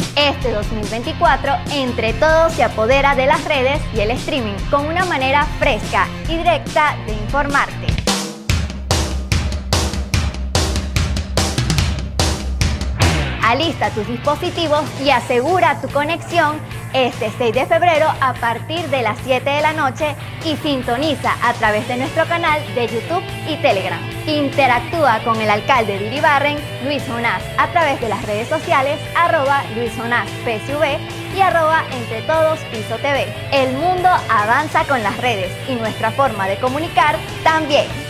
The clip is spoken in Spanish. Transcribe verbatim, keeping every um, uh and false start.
Este dos mil veinticuatro, Entre Todos se apodera de las redes y el streaming con una manera fresca y directa de informarte. Alista tus dispositivos y asegura tu conexión este seis de febrero a partir de las siete de la noche y sintoniza a través de nuestro canal de YouTube y Telegram. Interactúa con el alcalde de Iribarren, Luis Jonás, a través de las redes sociales arroba Luis Jonás P S V y arroba Entre Todos Piso T V. El mundo avanza con las redes y nuestra forma de comunicar también.